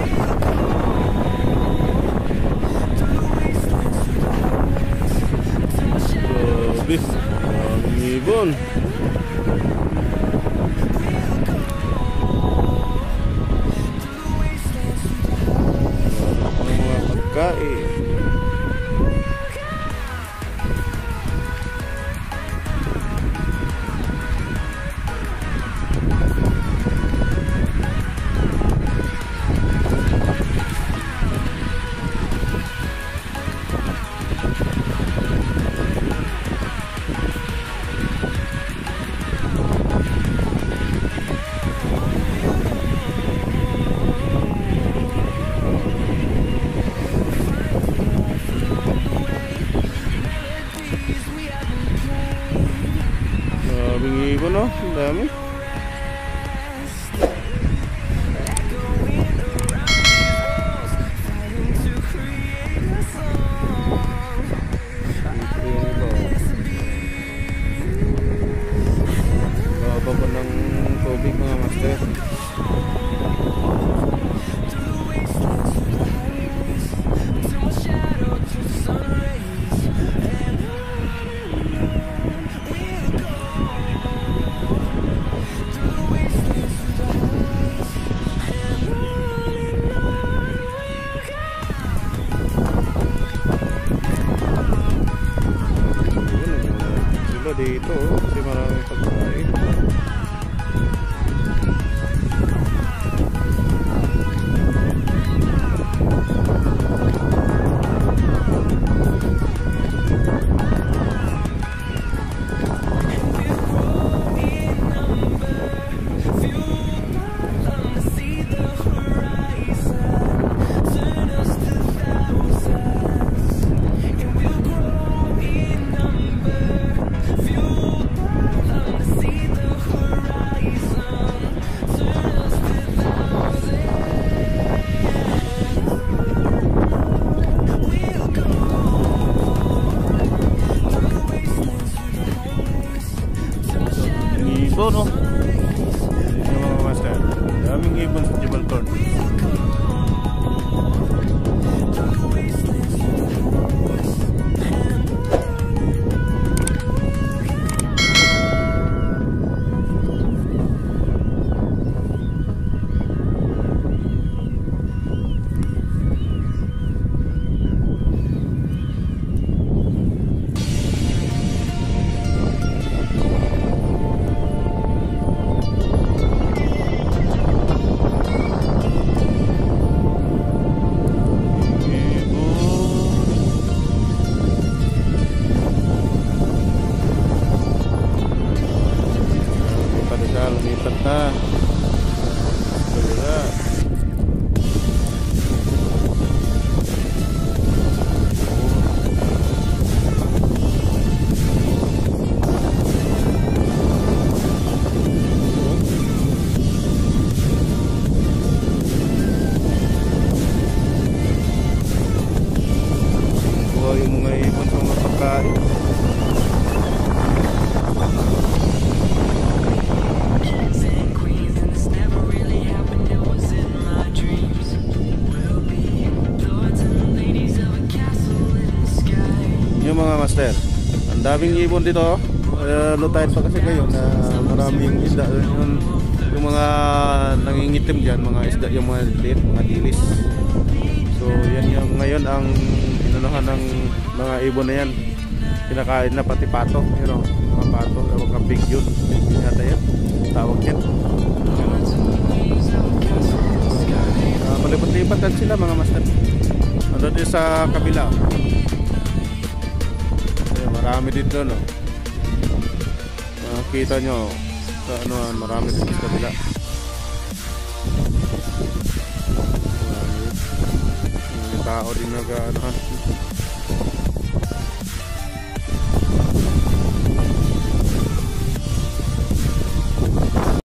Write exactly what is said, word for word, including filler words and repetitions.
Grabe, daming ibon. Mga pagkain. Daming ibon, no? Ang dami. Baba pa ng tubig, mga master. Dito kasi maraming pagkain. Ibon, no? Yung mga master, daming ibon sa Jebel Corn. Lumipat na. Kabila. Kuha yung mga ibon sa mga pagkain. Yung mga master, ang daming ibon dito. Uh, low tide pa kasi ngayon na uh, maraming isda. Yung, yung mga nangingitim dyan, mga isda, yung mga liit, mga dilis. So yan yung ngayon ang inunahan ng mga ibon na yan. Kinakain na pati pato, you know, mga pato, mga big yun. Yun yata yan, tawag yan. Uh, Malipat-lipatan sila mga master. Ano din sa kabila. Marami dito, no? Makikita nyo sa ano, marami dito sa kabila. Marami. May tao din nag-ano.